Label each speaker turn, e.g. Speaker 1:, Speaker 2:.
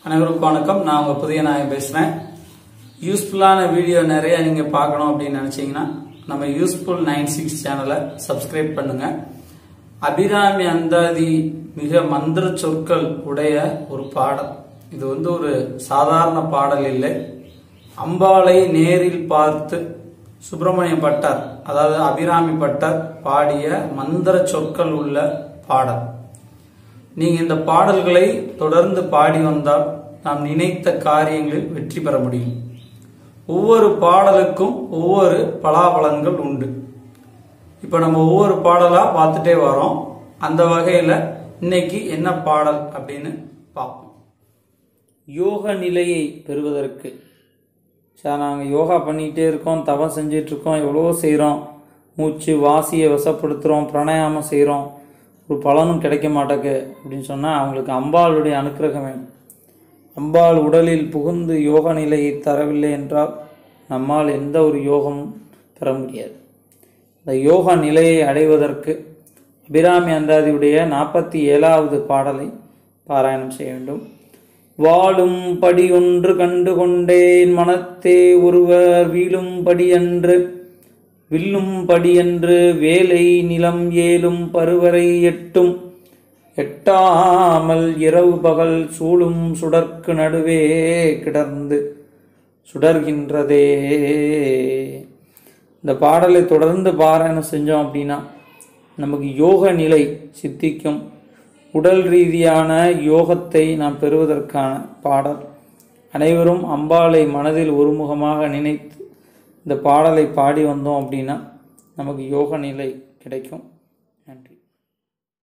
Speaker 1: அனைவருக்கும் வணக்கம். நான் உங்க புதிய நாயகம் பேசுறேன். யூஸ்ஃபுல்லான வீடியோ நிறைய நீங்க பார்க்கணும் அப்படின்னு நினைச்சீங்கன்னா நம்ம யூஸ்ஃபுல் 96 சேனலை சப்ஸ்கிரைப் பண்ணுங்க. அபிராமி அந்தாதி மிக மந்திர சொற்கள் உடைய ஒரு பாடல். இது ஒரு சாதாரண பாடல் இல்லை. அம்பாளை நேரில் பார்த்து சுப்பிரமணிய பட்டர், அதாவது அபிராமி பட்டர் பாடிய மந்திர சொற்கள் உள்ள பாடல். நீங்க இந்த பாடல்களை தொடர்ந்து பாடி வந்தால் நாம் நினைத்த காரியங்களில் வெற்றி பெற முடியும். ஒவ்வொரு பாடலுக்கும் ஒவ்வொரு பலாபலன்கள் உண்டு. இப்ப நம்ம ஒவ்வொரு பாடலா பார்த்துட்டே வரோம். அந்த வகையில இன்னைக்கு என்ன பாடல் அப்படின்னு பார்ப்போம். யோக நிலையை பெறுவதற்கு நாங்கள் யோகா பண்ணிக்கிட்டே இருக்கோம், தவம் செஞ்சிட்டு இருக்கோம், எவ்வளவோ செய்கிறோம், மூச்சு வாசியை வசப்படுத்துகிறோம், பிராணாயாமம் செய்கிறோம், ஒரு பலனும் கிடைக்க மாட்டேக்கு அப்படின்னு சொன்னால் அவங்களுக்கு அம்பாளுடைய அனுக்கிரகம் வேணும். அம்பாள் உடலில் புகுந்து யோக நிலையை தரவில்லை என்றால் நம்மால் எந்த ஒரு யோகமும் பெற முடியாது. இந்த யோக நிலையை அடைவதற்கு அபிராமி அந்தாதியுடைய 47வது பாடலை பாராயணம் செய்ய வேண்டும். வாழும் படி ஒன்று கண்டு கொண்டேன் மனத்தே ஒருவர் வீழும் படியன்று வில்லும் படியன்று வேலை நிலம் ஏலும் பருவரை எட்டும் எட்டாமல் இரவு பகல் சூழும் சுடர்க்கு நடுவே கிடந்து சுடர்கின்றதே. இந்த பாடலை தொடர்ந்து பாராயணம் செஞ்சோம் அப்படின்னா நமக்கு யோக நிலை சித்திக்கும். உடல் ரீதியான யோகத்தை நாம் பெறுவதற்கான பாடல். அனைவரும் அம்பாளை மனதில் ஒருமுகமாக நினைத்து இந்த பாடலை பாடி வந்தோம் அப்படின்னா நமக்கு யோக நிலை கிடைக்கும்.